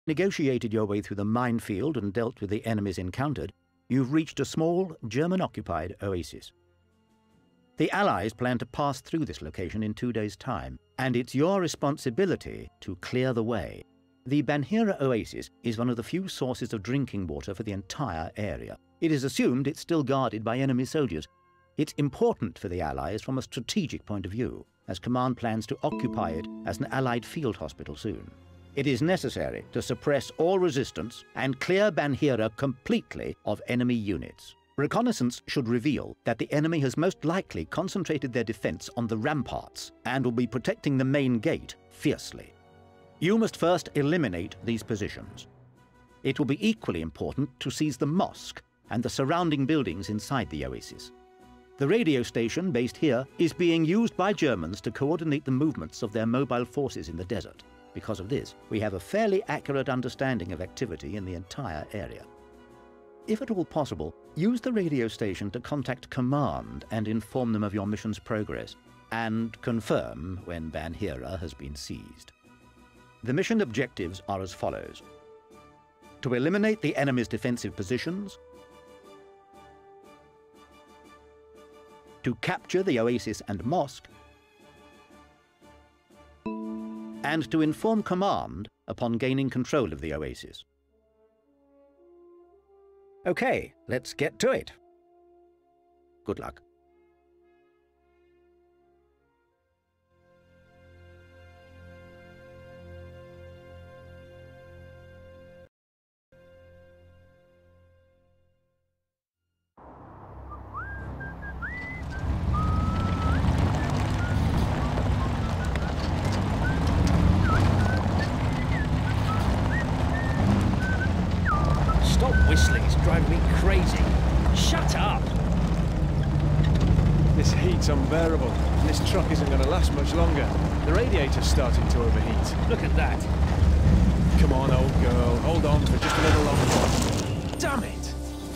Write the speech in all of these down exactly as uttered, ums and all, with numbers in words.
negotiated your way through the minefield and dealt with the enemies encountered, you've reached a small, German-occupied oasis. The Allies plan to pass through this location in two days' time, and it's your responsibility to clear the way. The Banhira Oasis is one of the few sources of drinking water for the entire area. It is assumed it's still guarded by enemy soldiers. It's important for the Allies from a strategic point of view, as Command plans to occupy it as an Allied field hospital soon. It is necessary to suppress all resistance and clear Banhira completely of enemy units. Reconnaissance should reveal that the enemy has most likely concentrated their defense on the ramparts and will be protecting the main gate fiercely. You must first eliminate these positions. It will be equally important to seize the mosque and the surrounding buildings inside the oasis. The radio station based here is being used by Germans to coordinate the movements of their mobile forces in the desert. Because of this, we have a fairly accurate understanding of activity in the entire area. If at all possible, use the radio station to contact Command and inform them of your mission's progress, and confirm when Banhira has been seized. The mission objectives are as follows: to eliminate the enemy's defensive positions, to capture the oasis and mosque, and to inform Command upon gaining control of the oasis. Okay, let's get to it. Good luck. Stop whistling, it's driving me crazy. Shut up! This heat's unbearable, and this truck isn't going to last much longer. The radiator's starting to overheat. Look at that. Come on, old girl, hold on for just a little longer. Damn it!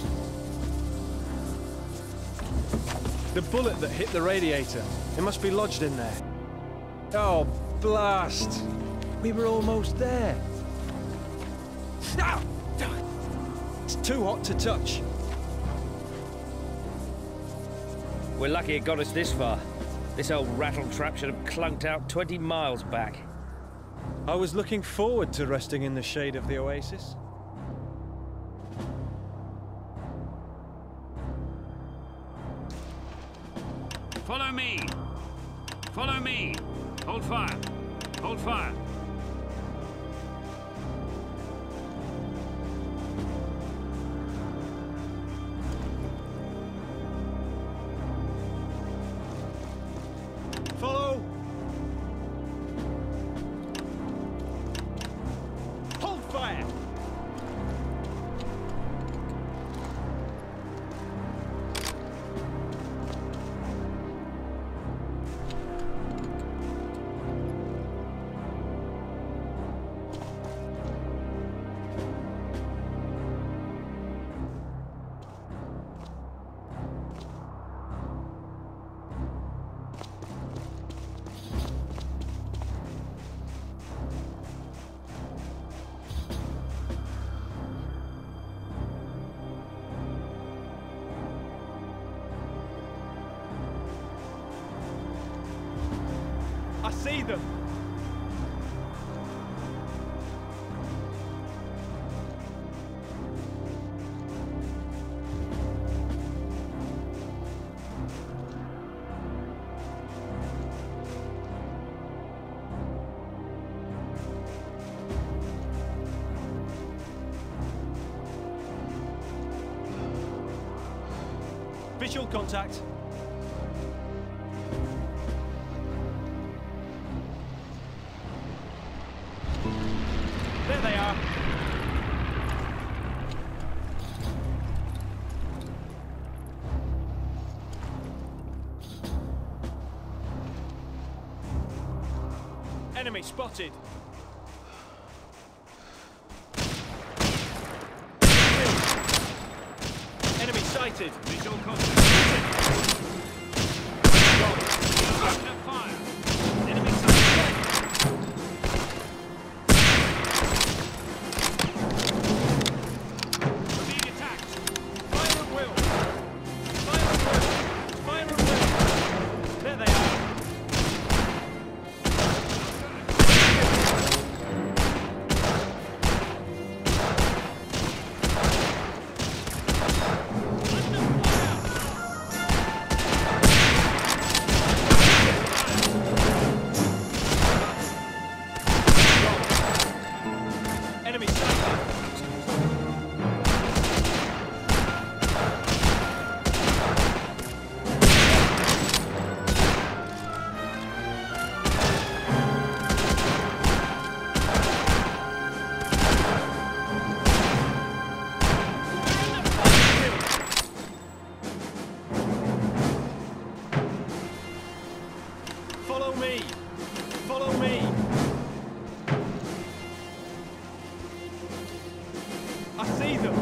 The bullet that hit the radiator, it must be lodged in there. Oh, blast! We were almost there. Ah! It's too hot to touch. We're lucky it got us this far. This old rattletrap should have clunked out twenty miles back. I was looking forward to resting in the shade of the oasis. Follow me! Follow me! Hold fire! Hold fire! Follow! Hold fire! I see them! Visual contact. There they are. Enemy spotted. Enemy sighted. Visual contact. Got fire. Enemy sighted. Enemy sighted! Follow me! Follow me! I see them!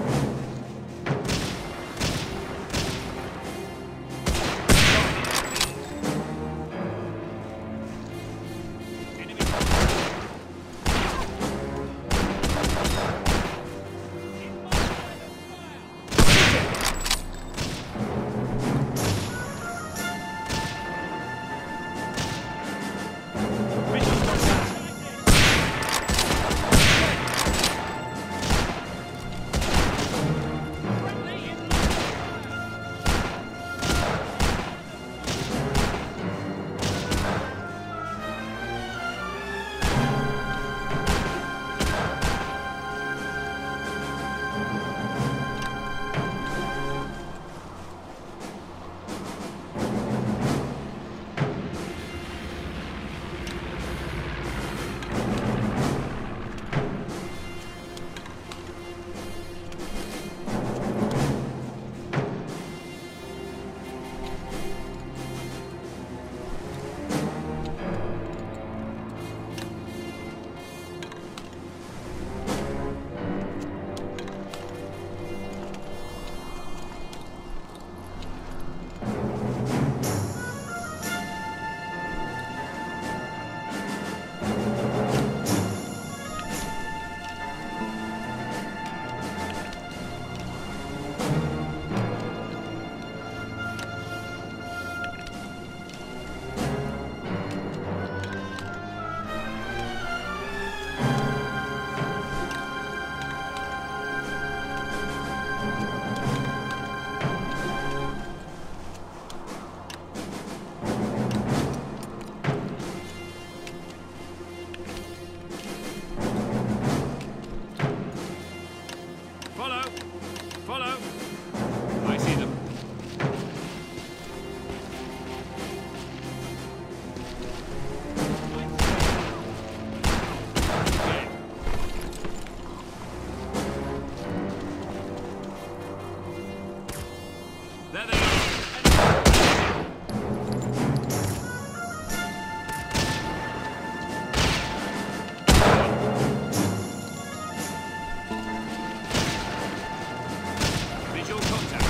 There they are. Visual contact.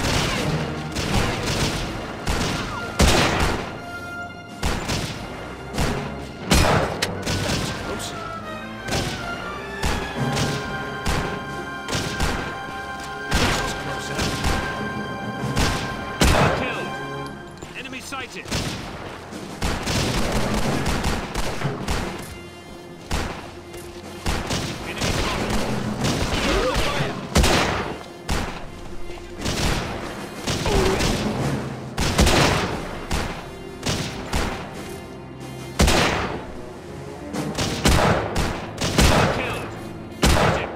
Close. Killed. Enemy sighted. Enemy spotted. Fire! Killed. Hit him.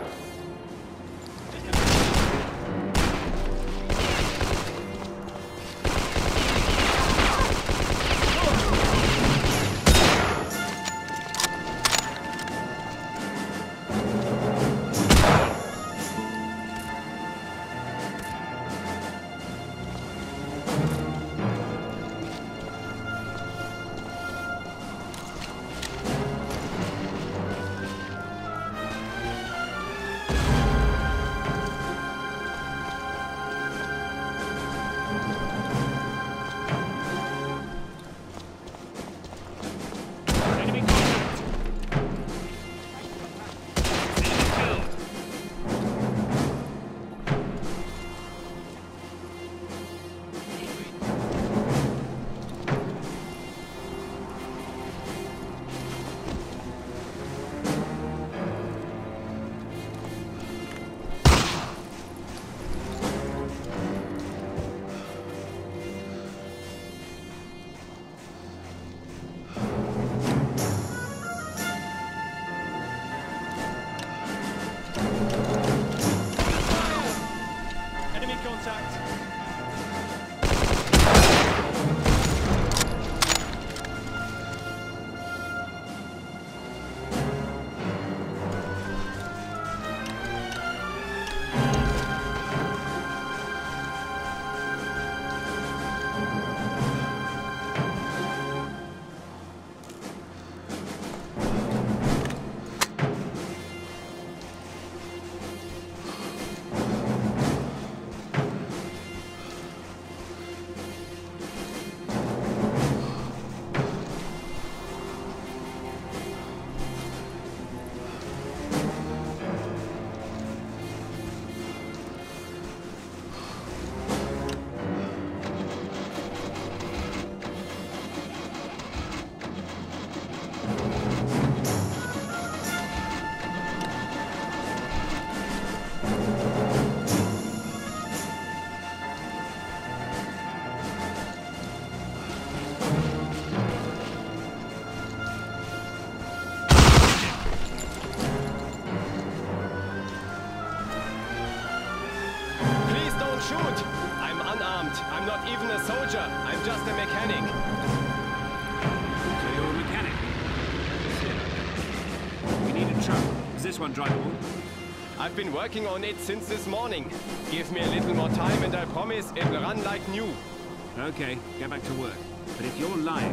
shoot! I'm unarmed. I'm not even a soldier. I'm just a mechanic. So you're a mechanic? We need a truck. Is this one drivable? I've been working on it since this morning. Give me a little more time and I promise it will run like new. Okay, get back to work. But if you're lying...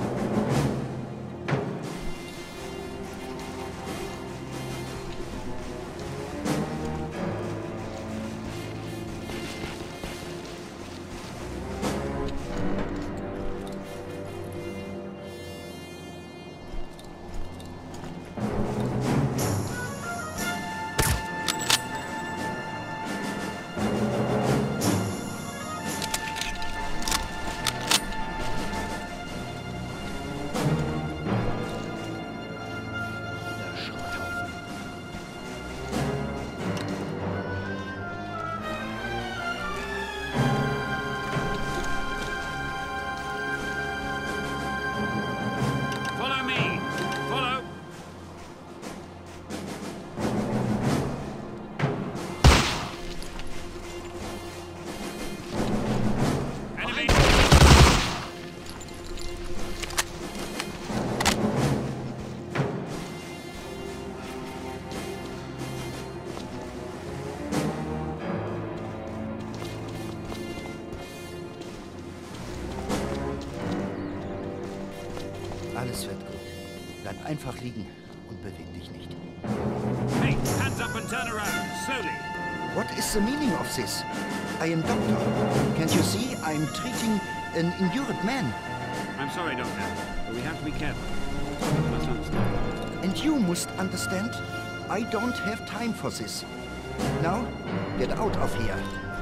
Alles wird gut. Bleib einfach liegen und beweg dich nicht. Hey, hands up and turn around, slowly. What is the meaning of this? I am doctor. Can't you see I'm treating an injured man? I'm sorry, Doctor, but we have to be careful. You must understand. And you must understand, I don't have time for this. Now, get out of here.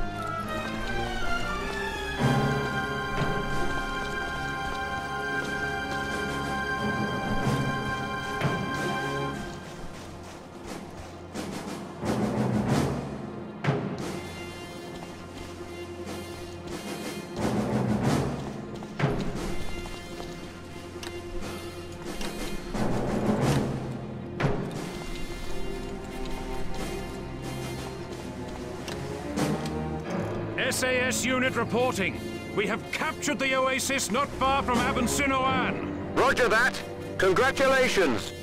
S A S unit reporting. We have captured the oasis not far from Aben Sinoan. Roger that. Congratulations.